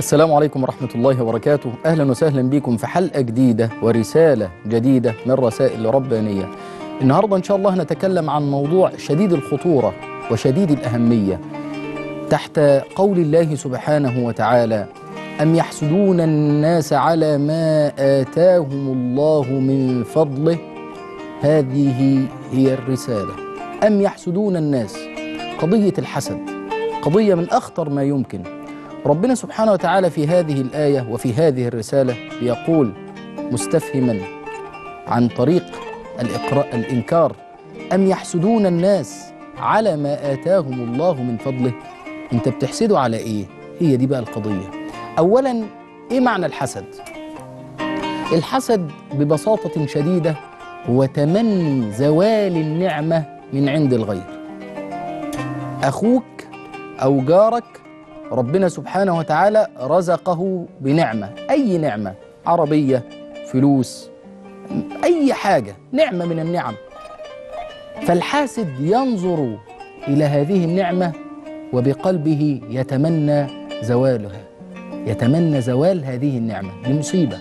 السلام عليكم ورحمة الله وبركاته. أهلا وسهلا بكم في حلقة جديدة ورسالة جديدة من رسائل ربانية. النهاردة إن شاء الله نتكلم عن موضوع شديد الخطورة وشديد الأهمية تحت قول الله سبحانه وتعالى: أم يحسدون الناس على ما آتاهم الله من فضله. هذه هي الرسالة. أم يحسدون الناس، قضية الحسد قضية من أخطر ما يمكن. ربنا سبحانه وتعالى في هذه الآية وفي هذه الرسالة يقول مستفهما عن طريق الإنكار: أم يحسدون الناس على ما آتاهم الله من فضله. أنت بتحسده على إيه؟ هي دي بقى القضية. أولا، إيه معنى الحسد؟ الحسد ببساطة شديدة هو تمني زوال النعمة من عند الغير. أخوك أو جارك ربنا سبحانه وتعالى رزقه بنعمة، أي نعمة، عربية، فلوس، أي حاجة، نعمة من النعم، فالحاسد ينظر إلى هذه النعمة وبقلبه يتمنى زوالها، يتمنى زوال هذه النعمة. دي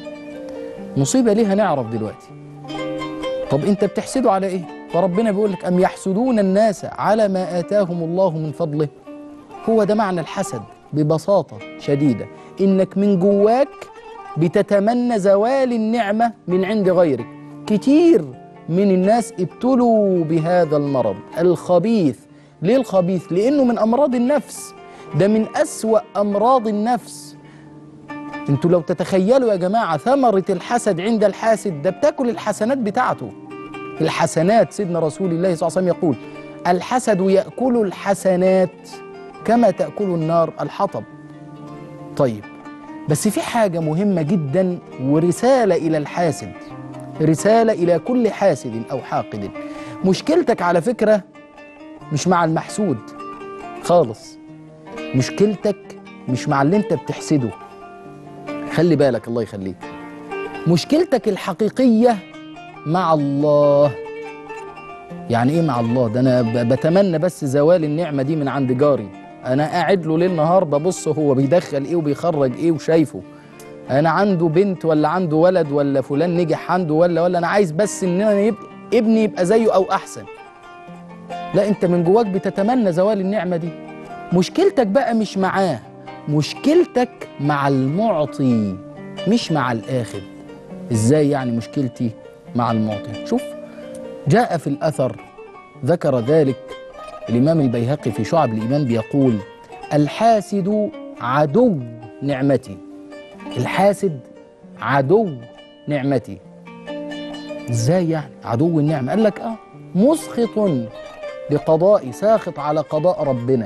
مصيبة ليها نعرف دلوقتي. طب أنت بتحسده على إيه؟ فربنا بيقول لك: أم يحسدون الناس على ما آتاهم الله من فضله. هو ده معنى الحسد ببساطة شديدة، إنك من جواك بتتمنى زوال النعمة من عند غيرك. كتير من الناس ابتلوا بهذا المرض الخبيث. ليه الخبيث؟ لأنه من أمراض النفس، ده من أسوأ أمراض النفس. انتوا لو تتخيلوا يا جماعة ثمرة الحسد عند الحاسد، ده بتاكل الحسنات بتاعته. الحسنات، سيدنا رسول الله صلى الله عليه وسلم يقول: الحسد يأكل الحسنات كما تأكل النار الحطب. طيب، بس في حاجة مهمة جدا ورسالة إلى الحاسد، رسالة إلى كل حاسد أو حاقد. مشكلتك على فكرة مش مع المحسود خالص، مشكلتك مش مع اللي انت بتحسده. خلي بالك، الله يخليك. مشكلتك الحقيقية مع الله. يعني ايه مع الله؟ ده انا بتمنى بس زوال النعمة دي من عند جاري، انا قاعد له ليل نهار ببص هو بيدخل ايه وبيخرج ايه وشايفه، انا عنده بنت ولا عنده ولد ولا فلان نجح عنده ولا انا عايز بس ان انا ابني يبقى زيه او احسن. لا، انت من جواك بتتمنى زوال النعمة دي. مشكلتك بقى مش معاه، مشكلتك مع المعطي مش مع الآخذ. ازاي يعني مشكلتي مع المعطي؟ شوف، جاء في الأثر ذكر ذلك الإمام البيهقي في شعب الإيمان، بيقول: الحاسد عدو نعمتي. الحاسد عدو نعمتي. ازاي يعني عدو النعمة؟ قال لك مسخط بقضائي، ساخط على قضاء ربنا،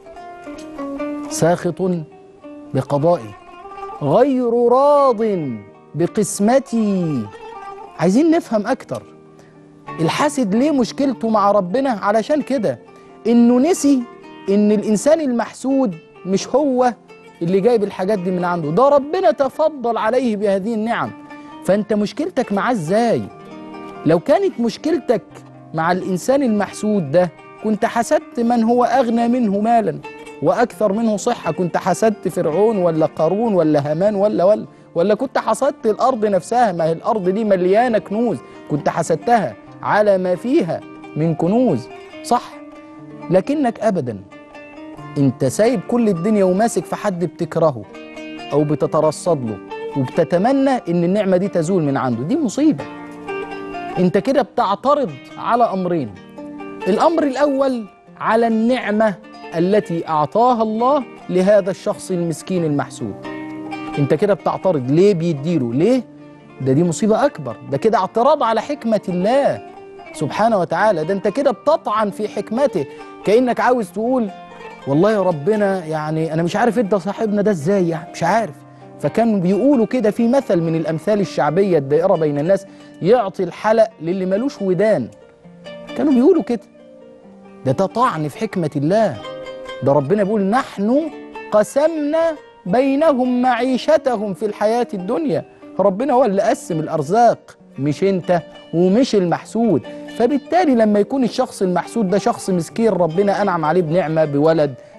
ساخط بقضائي، غير راض بقسمتي. عايزين نفهم أكتر الحاسد ليه مشكلته مع ربنا. علشان كده إنه نسي إن الإنسان المحسود مش هو اللي جايب الحاجات دي من عنده، ده ربنا تفضل عليه بهذه النعم. فأنت مشكلتك معاه إزاي؟ لو كانت مشكلتك مع الإنسان المحسود ده كنت حسدت من هو أغنى منه مالا وأكثر منه صحة، كنت حسدت فرعون ولا قارون ولا هامان ولا كنت حسدت الأرض نفسها. ما هي الأرض دي مليانة كنوز، كنت حسدتها على ما فيها من كنوز، صح؟ لكنك أبدا، أنت سايب كل الدنيا وماسك في حد بتكرهه أو بتترصد له وبتتمنى إن النعمة دي تزول من عنده. دي مصيبة. أنت كده بتعترض على أمرين. الأمر الأول على النعمة التي أعطاها الله لهذا الشخص المسكين المحسود. أنت كده بتعترض ليه بيديله؟ ليه؟ دي مصيبة أكبر، ده كده اعتراض على حكمة الله سبحانه وتعالى. ده أنت كده بتطعن في حكمته، كأنك عاوز تقول والله يا ربنا يعني أنا مش عارف إدى صاحبنا ده إزاي، يعني مش عارف. فكانوا بيقولوا كده في مثل من الأمثال الشعبية الدائرة بين الناس: يعطي الحلق للي ملوش ودان. كانوا بيقولوا كده. ده طعن في حكمة الله. ده ربنا بيقول: نحن قسمنا بينهم معيشتهم في الحياة الدنيا. ربنا هو اللي قسم الأرزاق، مش أنت ومش المحسود. فبالتالي لما يكون الشخص المحسود ده شخص مسكين ربنا أنعم عليه بنعمة، بولد،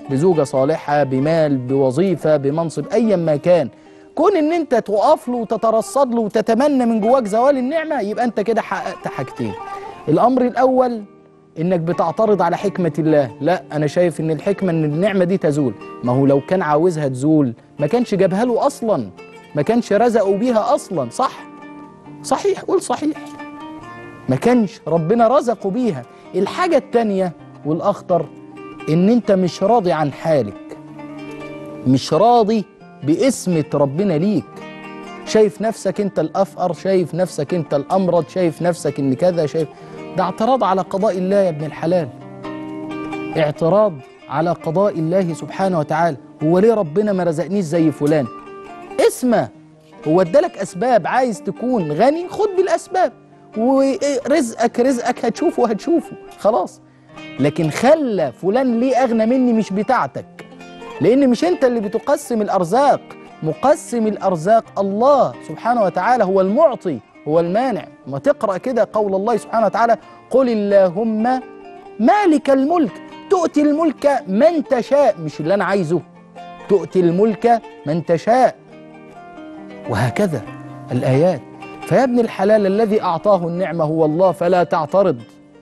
بزوجة صالحة، بمال، بوظيفة، بمنصب، أيا ما كان، كون إن أنت تقف له وتترصد له وتتمنى من جواك زوال النعمة، يبقى أنت كده حققت حاجتين. الأمر الأول إنك بتعترض على حكمة الله. لا، أنا شايف إن الحكمة إن النعمة دي تزول. ما هو لو كان عاوزها تزول ما كانش جابها له أصلا، ما كانش رزقه بيها أصلا. صح؟ صحيح، قول صحيح. ما كانش ربنا رزقه بيها. الحاجة التانية والأخطر إن أنت مش راضي عن حالك، مش راضي باسمة ربنا ليك، شايف نفسك أنت الأفقر، شايف نفسك أنت الأمرض، شايف نفسك إن كذا، شايف. ده اعتراض على قضاء الله يا ابن الحلال، اعتراض على قضاء الله سبحانه وتعالى. هو ليه ربنا ما رزقنيش زي فلان؟ اسمه، هو ادالك أسباب، عايز تكون غني خد بالأسباب، ورزقك هتشوفه خلاص. لكن خلى فلان ليه أغنى مني مش بتاعتك، لأن مش أنت اللي بتقسم الأرزاق، مقسم الأرزاق الله سبحانه وتعالى، هو المعطي هو المانع. ما تقرأ كده قول الله سبحانه وتعالى: قل اللهم مالك الملك تؤتي الملك من تشاء، مش اللي أنا عايزه، تؤتي الملك من تشاء، وهكذا الآيات. فيا ابن الحلال الذي أعطاه النعمة هو الله، فلا تعترض،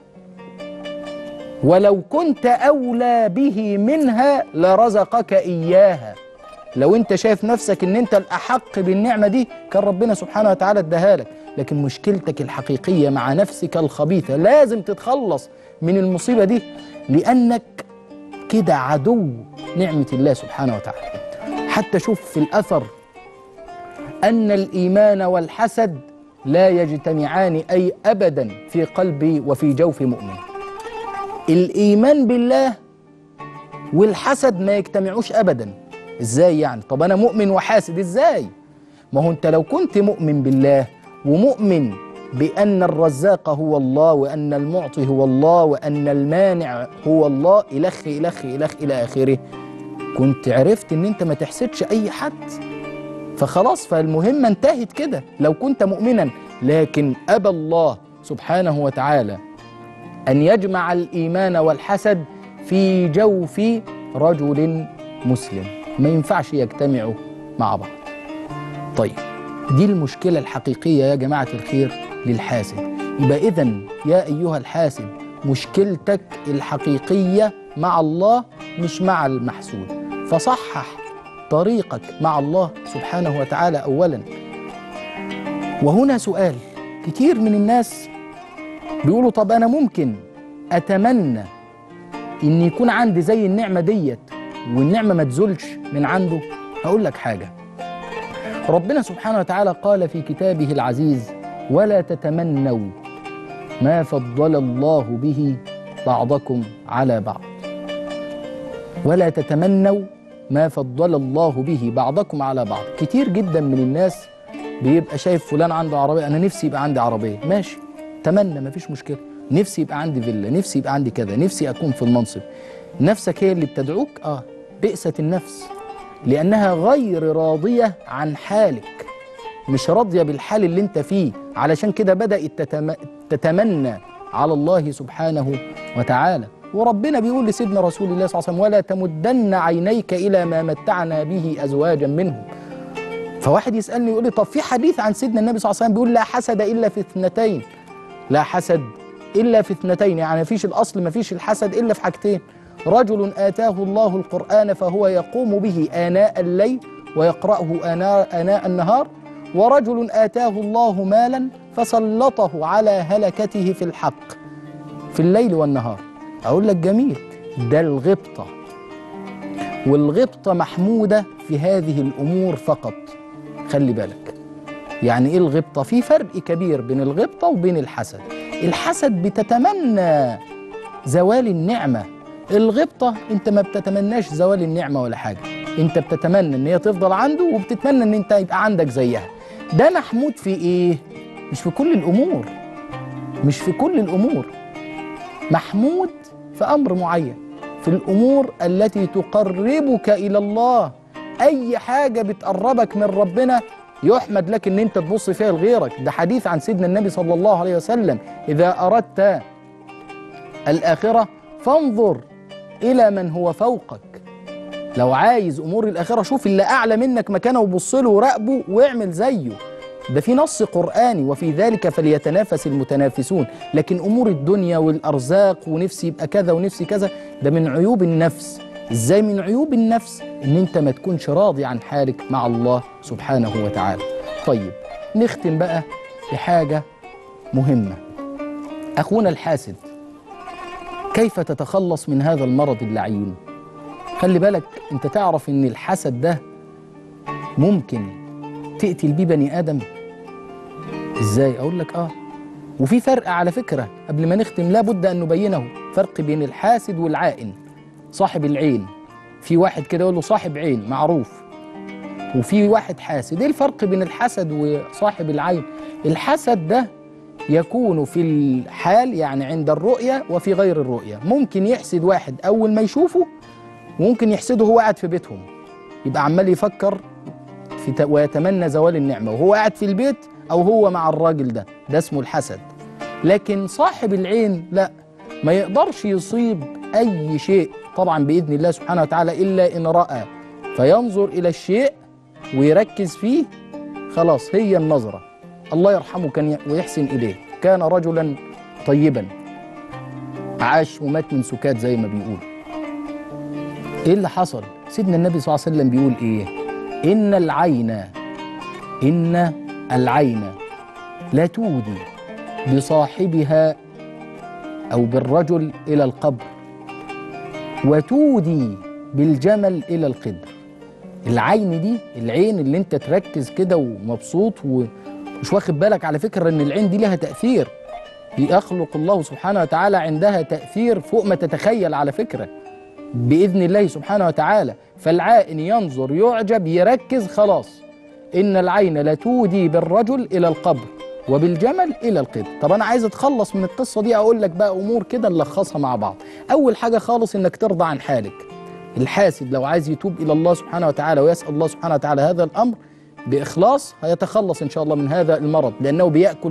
ولو كنت أولى به منها لرزقك إياها. لو أنت شايف نفسك أن أنت الأحق بالنعمة دي كان ربنا سبحانه وتعالى اداها لك. لكن مشكلتك الحقيقية مع نفسك الخبيثة، لازم تتخلص من المصيبة دي، لأنك كده عدو نعمة الله سبحانه وتعالى. حتى شوف في الأثر أن الإيمان والحسد لا يجتمعان أي أبدا في قلب وفي جوف مؤمن. الإيمان بالله والحسد ما يجتمعوش أبدا. إزاي يعني؟ طب أنا مؤمن وحاسد إزاي؟ ما هو أنت لو كنت مؤمن بالله ومؤمن بأن الرزاق هو الله، وأن المعطي هو الله، وأن المانع هو الله، إلخ إلخ إلخ إلى آخره، كنت عرفت أن أنت ما تحسدش أي حد، فخلاص، فالمهمة انتهت كده لو كنت مؤمنا. لكن أبى الله سبحانه وتعالى أن يجمع الإيمان والحسد في جوف رجل مسلم، ما ينفعش يجتمعوا مع بعض. طيب، دي المشكلة الحقيقية يا جماعة الخير للحاسد. يبقى إذن يا أيها الحاسد، مشكلتك الحقيقية مع الله مش مع المحسود، فصحح طريقك مع الله سبحانه وتعالى أولا. وهنا سؤال، كتير من الناس بيقولوا طب أنا ممكن أتمنى إن يكون عندي زي النعمة ديت والنعمة ما تزولش من عنده. هقول لك حاجة، ربنا سبحانه وتعالى قال في كتابه العزيز: ولا تتمنوا ما فضل الله به بعضكم على بعض. ولا تتمنوا ما فضل الله به بعضكم على بعض. كتير جدا من الناس بيبقى شايف فلان عنده عربية، أنا نفسي يبقى عندي عربية، ماشي، تمنى، مفيش مشكلة، نفسي يبقى عندي فيلا، نفسي يبقى عندي كذا، نفسي أكون في المنصب. نفسك هي اللي بتدعوك؟ بئست النفس، لأنها غير راضية عن حالك، مش راضية بالحال اللي انت فيه، علشان كده بدأت تتمنى على الله سبحانه وتعالى. وربنا بيقول لسيدنا رسول الله صلى الله عليه وسلم: ولا تمدن عينيك إلى ما متعنا به أزواجا منهم. فواحد يسألني يقول لي طب في حديث عن سيدنا النبي صلى الله عليه وسلم بيقول: لا حسد إلا في اثنتين. لا حسد إلا في اثنتين، يعني مفيش الأصل، مفيش الحسد إلا في حاجتين: رجل آتاه الله القرآن فهو يقوم به آناء الليل ويقرأه آناء النهار، ورجل آتاه الله مالا فسلطه على هلكته في الحق في الليل والنهار. أقول لك جميل، ده الغبطة، والغبطة محمودة في هذه الأمور فقط. خلي بالك، يعني إيه الغبطة؟ في فرق كبير بين الغبطة وبين الحسد. الحسد بتتمنى زوال النعمة، الغبطة انت ما بتتمناش زوال النعمة ولا حاجة، انت بتتمنى ان هي تفضل عنده، وبتتمنى ان انت يبقى عندك زيها. ده محمود في ايه؟ مش في كل الامور، مش في كل الامور، محمود في امر معين، في الامور التي تقربك الى الله. اي حاجة بتقربك من ربنا يحمد لك ان انت تبص فيها لغيرك. ده حديث عن سيدنا النبي صلى الله عليه وسلم: اذا اردت الاخرة فانظر إلى من هو فوقك. لو عايز امور الاخره شوف اللي اعلى منك مكانه وبص له وراقبه واعمل زيه. ده في نص قرآني وفي ذلك فليتنافس المتنافسون. لكن امور الدنيا والارزاق ونفسي يبقى كذا ونفسي كذا، ده من عيوب النفس. ازاي من عيوب النفس؟ ان انت ما تكونش راضي عن حالك مع الله سبحانه وتعالى. طيب نختم بقى بحاجة مهمة. اخونا الحاسد، كيف تتخلص من هذا المرض اللعين؟ خلي بالك انت تعرف ان الحسد ده ممكن تقتل بيه بني ادم. ازاي؟ اقول لك وفي فرق على فكرة قبل ما نختم لابد ان نبينه، فرق بين الحاسد والعائن. صاحب العين، في واحد كده يقول له صاحب عين معروف، وفي واحد حاسد. ايه الفرق بين الحسد وصاحب العين؟ الحسد ده يكون في الحال يعني عند الرؤية وفي غير الرؤية. ممكن يحسد واحد أول ما يشوفه، وممكن يحسده وهو قاعد في بيتهم، يبقى عمال يفكر ويتمنى زوال النعمة وهو قاعد في البيت أو هو مع الراجل ده اسمه الحسد. لكن صاحب العين لا، ما يقدرش يصيب أي شيء طبعا بإذن الله سبحانه وتعالى إلا إن رأى، فينظر إلى الشيء ويركز فيه، خلاص هي النظرة. الله يرحمه كان ويحسن إليه، كان رجلا طيبا عاش ومات من سكات زي ما بيقول. إيه اللي حصل؟ سيدنا النبي صلى الله عليه وسلم بيقول إيه؟ إن العين لا تودي بصاحبها أو بالرجل إلى القبر، وتودي بالجمل إلى القدر. العين دي، العين اللي انت تركز كده ومبسوط ومش واخد بالك على فكرة ان العين دي لها تأثير، يخلق الله سبحانه وتعالى عندها تأثير فوق ما تتخيل على فكرة بإذن الله سبحانه وتعالى. فالعائن ينظر يعجب يركز، خلاص إن العين لتودي بالرجل إلى القبر وبالجمل إلى القدر. طب أنا عايز أتخلص من القصة دي، أقول لك بقى أمور كده نلخصها مع بعض. أول حاجة خالص إنك ترضى عن حالك. الحاسد لو عايز يتوب إلى الله سبحانه وتعالى ويسأل الله سبحانه وتعالى هذا الأمر بإخلاص هيتخلص إن شاء الله من هذا المرض، لأنه بيأكل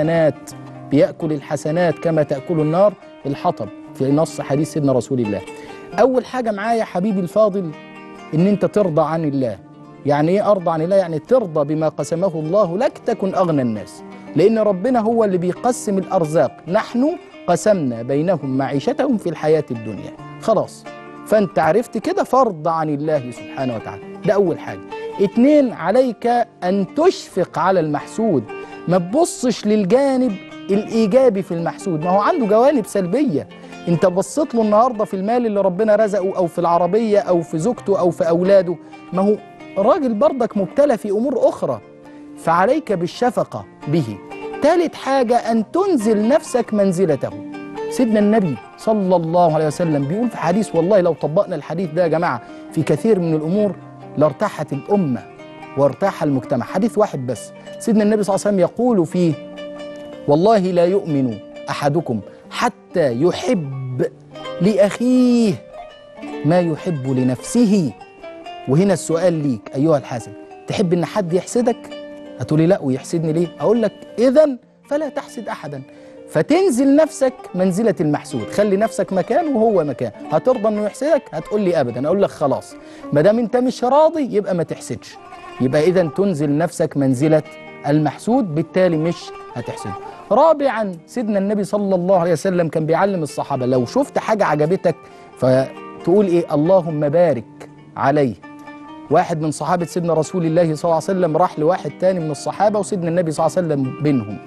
الحسنات كما تأكل النار الحطب في نص حديث سيدنا رسول الله. أول حاجة معايا حبيبي الفاضل إن أنت ترضى عن الله. يعني إيه أرضى عن الله؟ يعني ترضى بما قسمه الله لك تكن أغنى الناس، لأن ربنا هو اللي بيقسم الأرزاق، نحن قسمنا بينهم معيشتهم في الحياة الدنيا. خلاص، فأنت عرفت كده، فارضى عن الله سبحانه وتعالى. ده أول حاجة. 2، عليك أن تشفق على المحسود. ما تبصش للجانب الإيجابي في المحسود، ما هو عنده جوانب سلبية. أنت بصيت له النهاردة في المال اللي ربنا رزقه أو في العربية أو في زوجته أو في أولاده، ما هو راجل برضك مبتلى في أمور أخرى، فعليك بالشفقة به. 3 حاجة أن تنزل نفسك منزلته. سيدنا النبي صلى الله عليه وسلم بيقول في حديث، والله لو طبقنا الحديث ده يا جماعة في كثير من الأمور لارتاحت الأمة وارتاح المجتمع. حديث واحد بس، سيدنا النبي صلى الله عليه وسلم يقول فيه: والله لا يؤمن أحدكم حتى يحب لأخيه ما يحب لنفسه. وهنا السؤال ليك أيها الحاسد، تحب إن حد يحسدك؟ هتقولي لا، ويحسدني ليه؟ أقول لك إذن فلا تحسد أحدا. فتنزل نفسك منزلة المحسود، خلي نفسك مكان وهو مكان. هترضى إنه يحسدك؟ هتقول لي أبدا. أقول لك خلاص، ما دام أنت مش راضي يبقى ما تحسدش، يبقى إذن تنزل نفسك منزلة المحسود، بالتالي مش هتحسده. 4، سيدنا النبي صلى الله عليه وسلم كان بيعلم الصحابة لو شفت حاجة عجبتك فتقول إيه؟ اللهم بارك عليه. واحد من صحابة سيدنا رسول الله صلى الله عليه وسلم راح لواحد تاني من الصحابة وسيدنا النبي صلى الله عليه وسلم بينهم،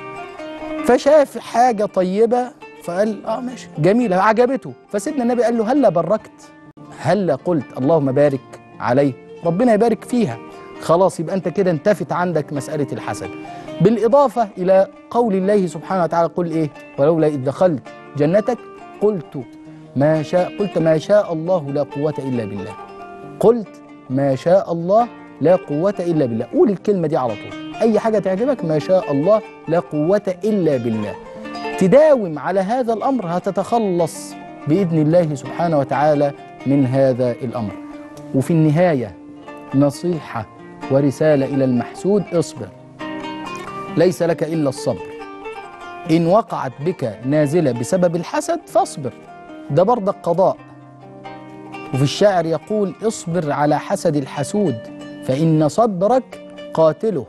فشاف حاجة طيبة فقال ماشي جميلة عجبته، فسيدنا النبي قال له هلا بركت، هلا قلت اللهم بارك عليه، ربنا يبارك فيها. خلاص يبقى أنت كده انتفت عندك مسألة الحسد. بالإضافة إلى قول الله سبحانه وتعالى: قل إيه؟ ولولا إذ دخلت جنتك قلت ما شاء الله لا قوة إلا بالله. قلت ما شاء الله لا قوة إلا بالله. قول الكلمة دي على طول، أي حاجة تعجبك ما شاء الله لا قوة إلا بالله. تداوم على هذا الأمر هتتخلص بإذن الله سبحانه وتعالى من هذا الأمر. وفي النهاية نصيحة ورسالة إلى المحسود: اصبر، ليس لك إلا الصبر. إن وقعت بك نازلة بسبب الحسد فاصبر، ده برضك قضاء. وفي الشاعر يقول: اصبر على حسد الحسود فإن صبرك قاتله،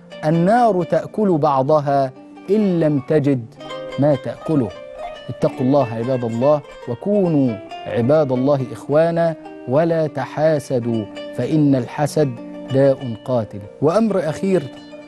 النار تأكل بعضها إن لم تجد ما تأكله. اتقوا الله عباد الله، وكونوا عباد الله إخوانا، ولا تحاسدوا فإن الحسد داء قاتل. وأمر أخير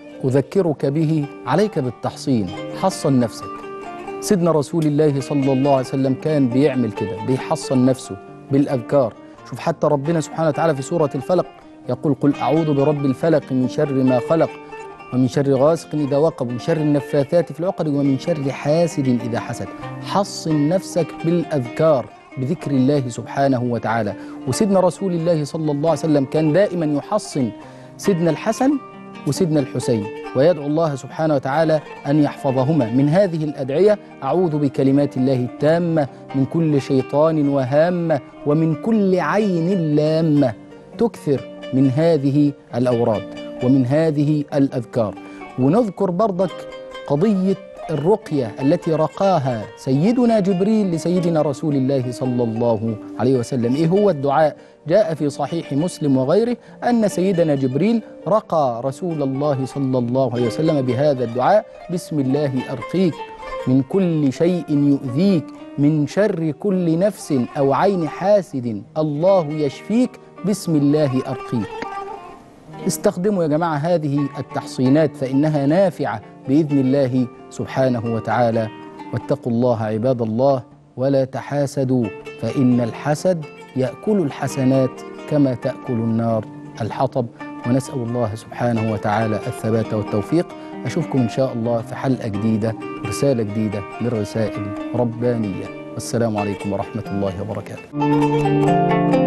أذكرك به: عليك بالتحصين، حصن نفسك. سيدنا رسول الله صلى الله عليه وسلم كان بيعمل كده، بيحصن نفسه بالأذكار. شوف حتى ربنا سبحانه وتعالى في سورة الفلق يقول: قل أعوذ برب الفلق من شر ما خلق ومن شر غاسق إذا وقب ومن شر النفاثات في العقد ومن شر حاسد إذا حسد. حصن نفسك بالأذكار، بذكر الله سبحانه وتعالى. وسيدنا رسول الله صلى الله عليه وسلم كان دائما يحصن سيدنا الحسن وسيدنا الحسين، ويدعو الله سبحانه وتعالى أن يحفظهما من هذه الأدعية: أعوذ بكلمات الله التامة من كل شيطان وهامة ومن كل عين لامة. تكثر من هذه الأوراد ومن هذه الأذكار. ونذكر برضك قضية الرقية التي رقاها سيدنا جبريل لسيدنا رسول الله صلى الله عليه وسلم. إيه هو الدعاء؟ جاء في صحيح مسلم وغيره أن سيدنا جبريل رقى رسول الله صلى الله عليه وسلم بهذا الدعاء: بسم الله أرقيك من كل شيء يؤذيك من شر كل نفس أو عين حاسد الله يشفيك بسم الله أرقيك. استخدموا يا جماعة هذه التحصينات فإنها نافعة بإذن الله سبحانه وتعالى. واتقوا الله عباد الله، ولا تحاسدوا فإن الحسد يأكل الحسنات كما تأكل النار الحطب. ونسأل الله سبحانه وتعالى الثبات والتوفيق. أشوفكم إن شاء الله في حلقة جديدة، رسالة جديدة من رسائل ربانية. والسلام عليكم ورحمة الله وبركاته.